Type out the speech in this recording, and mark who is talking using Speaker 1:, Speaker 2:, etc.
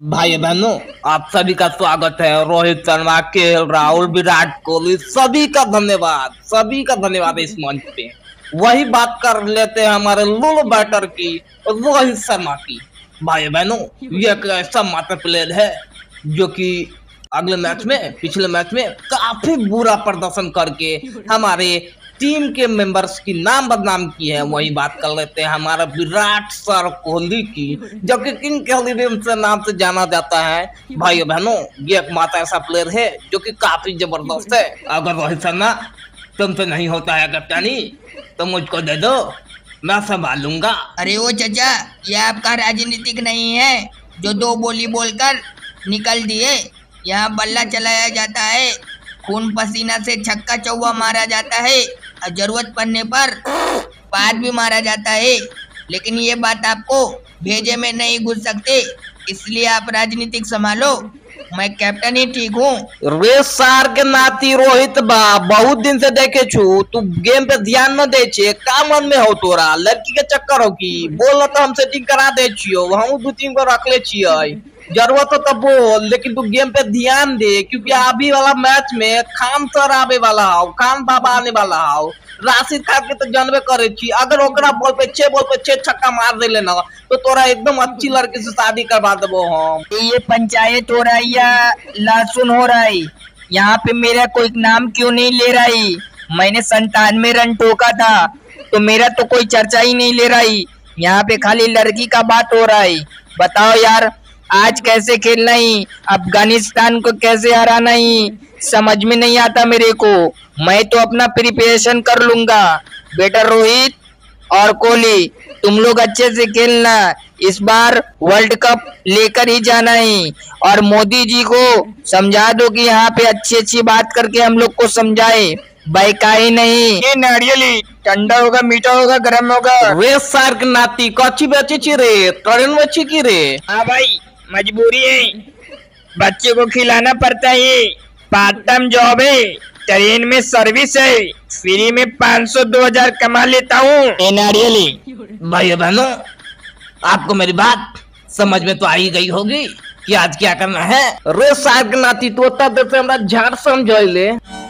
Speaker 1: भाई बहनों, आप सभी का स्वागत है। रोहित शर्मा, केएल राहुल, विराट कोहली, सभी का धन्यवाद है इस मंच पे। वही बात कर लेते हैं हमारे लुल बैटर की, रोहित शर्मा की। भाई बहनों, ये एक ऐसा मास्टर प्लेयर है जो कि पिछले मैच में काफी बुरा प्रदर्शन करके हमारे टीम के मेंबर्स की नाम बदनाम की है। वही बात कर लेते हैं हमारा विराट सर कोहली की, जो कि किंग कोहली से नाम से जाना जाता है। भाई बहनों, ये एकमात्र ऐसा प्लेयर है जो कि काफी जबरदस्त है। अगर रोहित शर्मा तुमसे नहीं होता है कप्तानी तो मुझको दे दो, मैं संभालूंगा।
Speaker 2: अरे वो चचा, ये आपका राजनीतिक नहीं है जो दो बोली बोलकर निकल दिए। यहाँ बल्ला चलाया जाता है, खून पसीना से छक्का चौवा मारा जाता है और जरूरत पड़ने पर पार भी मारा जाता है। लेकिन ये बात आपको भेजे में नहीं घुस सकते, इसलिए आप राजनीतिक संभालो। मैं कैप्टन ही ठीक हूँ।
Speaker 1: रे सार के नाती रोहित बा, बहुत दिन से देखे छू तू गेम पे ध्यान न दे छे। का मन में हो तोरा? लड़की के चक्कर हो की? बोल तो हम सेटिंग करा दे छियो, हम 2-3 को रख ले छियै। जरूरत हो तो बोल, लेकिन तू गेम पे ध्यान दे, क्योंकि अभी वाला मैच में खान सर आवे वाला हो, खान बाबा आने वाला हो। राशिद खान के तो जानबे करे छी, अगर ओकरा बॉल पे 6 छक्का मार दे लेना तो तोरा एकदम अच्छी लड़की से शादी करवा देबो हम।
Speaker 2: ये पंचायत हो रहा है या लहसुन हो रहा है? यहाँ पे मेरा कोई नाम क्यों नहीं ले रहा है? मैंने 97 रन ठोका था तो मेरा तो कोई चर्चा ही नहीं ले रहा है। यहाँ पे खाली लड़की का बात हो रहा है। बताओ यार, आज कैसे खेलना ही, अफगानिस्तान को कैसे हराना ही, समझ में नहीं आता मेरे को। मैं तो अपना प्रिपरेशन कर लूंगा। बेटा रोहित और कोहली, तुम लोग अच्छे से खेलना। इस बार वर्ल्ड कप लेकर ही जाना है और मोदी जी को समझा दो कि यहाँ पे अच्छी अच्छी बात करके हम लोग को समझाए, बहकाए नहीं। ये नारियल ठंडा होगा, मीठा होगा, गर्म होगा।
Speaker 1: वे सार के नाती कच्ची बेची छी रे, ट्रेन बेची की रे?
Speaker 2: हाँ भाई, मजबूरी है, बच्चे को खिलाना पड़ता है। पार्ट टाइम जॉब है, ट्रेन में सर्विस है, फ्री में 500-2000 कमा लेता हूँ। नारियल
Speaker 1: भाई बहनों, आपको मेरी बात समझ में तो आ ही गई होगी कि आज क्या करना है। रे सार के नाती तो जैसे हमरा झाड़ समझ ले।